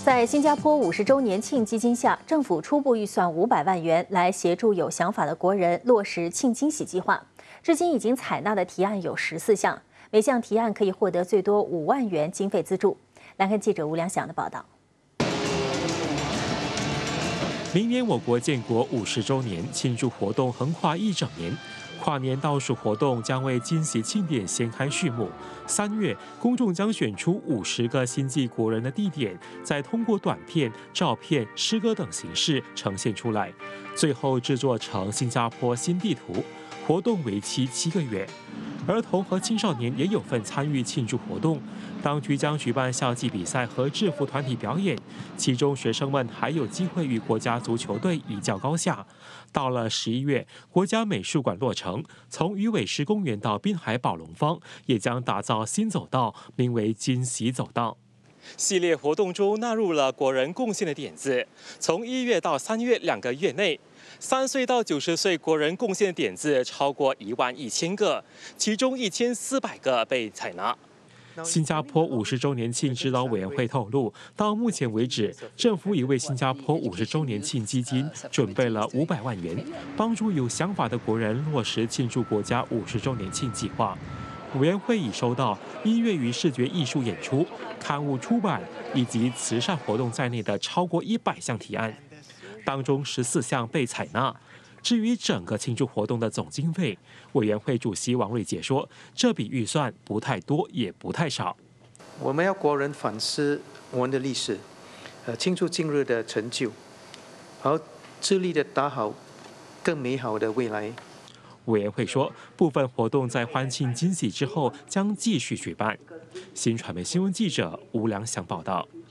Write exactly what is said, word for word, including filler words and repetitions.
在新加坡五十周年庆基金下，政府初步预算五百万元来协助有想法的国人落实庆惊喜计划。至今已经采纳的提案有十四项，每项提案可以获得最多五万元经费资助。来看记者吴良祥的报道。 明年我国建国五十周年庆祝活动横跨一整年。 跨年倒数活动将为惊喜庆典掀开序幕。三月，公众将选出五十个新祭国人的地点，再通过短片、照片、诗歌等形式呈现出来，最后制作成新加坡新地图。活动为期七个月。儿童和青少年也有份参与庆祝活动。当局将举办校际比赛和制服团体表演，其中学生们还有机会与国家足球队一较高下。 到了十一月，国家美术馆落成，从鱼尾狮公园到滨海宝龙坊，也将打造新走道，名为“惊喜走道”。系列活动中纳入了国人贡献的点子，从一月到三月两个月内，三岁到九十岁国人贡献的点子超过一万一千个，其中一千四百个被采纳。 新加坡五十周年庆指导委员会透露，到目前为止，政府已为新加坡五十周年庆基金准备了五百万元，帮助有想法的国人落实庆祝国家五十周年庆计划。委员会已收到音乐与视觉艺术演出、刊物出版以及慈善活动在内的超过一百项提案，当中十四项被采纳。 至于整个庆祝活动的总经费，委员会主席王瑞杰说，这笔预算不太多，也不太少。 我们要国人反思我们的历史，呃，庆祝今日的成就，而致力的打好更美好的未来。 委员会说，部分活动在欢庆惊喜之后将继续举办。新传媒新闻记者吴良祥报道。